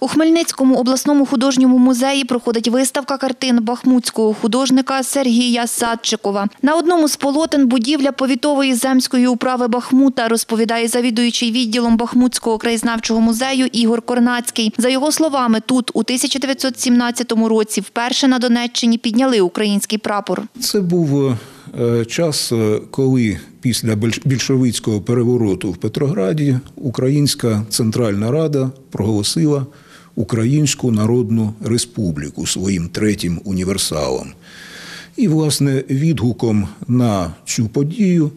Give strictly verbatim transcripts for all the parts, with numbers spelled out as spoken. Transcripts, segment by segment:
У Хмельницькому обласному художньому музеї проходить виставка картин бахмутського художника Сергія Садчикова. На одному з полотен будівля повітової земської управи Бахмута, розповідає завідуючий відділом Бахмутського краєзнавчого музею Ігор Корнацький. За його словами, тут у тисяча дев'ятсот сімнадцятому році вперше на Донеччині підняли український прапор. Це був час, коли після більшовицького перевороту в Петрограді Українська Центральна Рада проголосила Українську Народну Республіку своїм третім універсалом. І, власне, відгуком на цю подію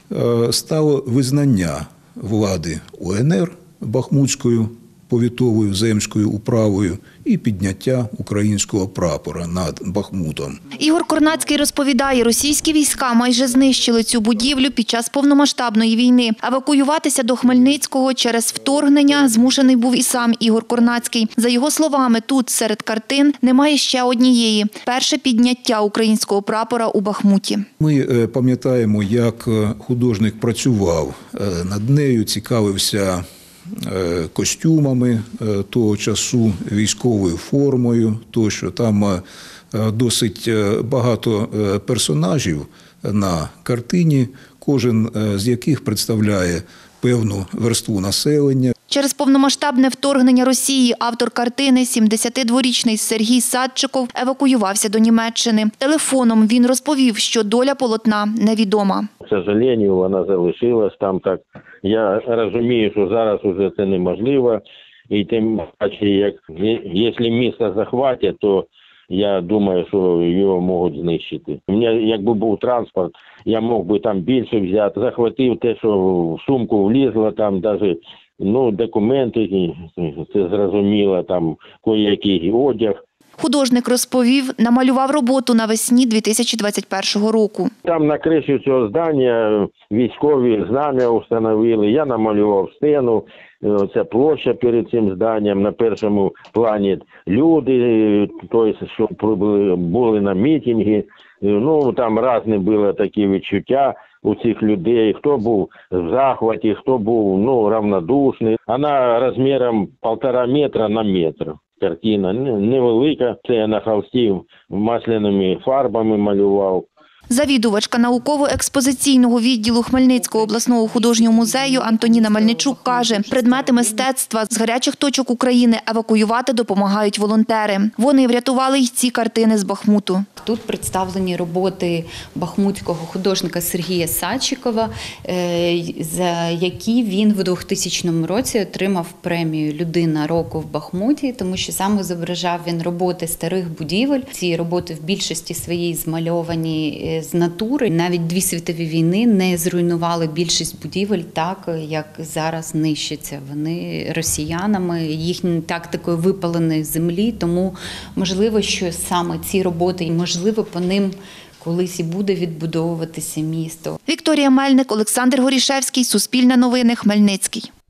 стало визнання влади УНР Бахмутською повітовою земською управою і підняття українського прапора над Бахмутом. Ігор Корнацький розповідає, російські війська майже знищили цю будівлю під час повномасштабної війни. Евакуюватися до Хмельницького через вторгнення змушений був і сам Ігор Корнацький. За його словами, тут серед картин немає ще однієї – перше підняття українського прапора у Бахмуті. Ми пам'ятаємо, як художник працював над нею, цікавився костюмами того часу, військовою формою, то що там досить багато персонажів на картині, кожен з яких представляє певну верству населення. Через повномасштабне вторгнення Росії автор картини, сімдесятидворічний Сергій Садчиков, евакуювався до Німеччини. Телефоном він розповів, що доля полотна невідома. К сожалению, вона залишилась там так. Я розумію, що зараз уже це неможливо. І тим паче, як, якщо місто захватять, то я думаю, що його можуть знищити. У мене, якби був транспорт, я мог би там більше взяти. Захватив те, що в сумку влізло, там навіть ну, документи, це зрозуміло, там кое-який одяг. Художник розповів, намалював роботу навесні дві тисячі двадцять першого року. Там на криші цього здання військові знам'я встановили, я намалював стіну, ця площа перед цим зданням, на першому плані люди, тобто, що були на мітингі. Ну, там різні були такі відчуття у цих людей, хто був в захваті, хто був ну, равнодушний. Вона розміром півтора метра на метр. Картина невелика, це я на холсті масляними фарбами малював. Завідувачка науково-експозиційного відділу Хмельницького обласного художнього музею Антоніна Мельничук каже, предмети мистецтва з гарячих точок України евакуювати допомагають волонтери. Вони врятували й ці картини з Бахмуту. Тут представлені роботи бахмутського художника Сергія Садчикова, за які він в двохтисячному році отримав премію «Людина року в Бахмуті», тому що саме зображав він роботи старих будівель. Ці роботи в більшості своїй змальовані з натури. Навіть дві світові війни не зруйнували більшість будівель так, як зараз нищаться вони росіянами, їхньою тактикою випаленої землі. Тому можливо, що саме ці роботи, і можливо по ним колись і буде відбудовуватися місто. Вікторія Мельник, Олександр Горішевський, Суспільне новини, Хмельницький.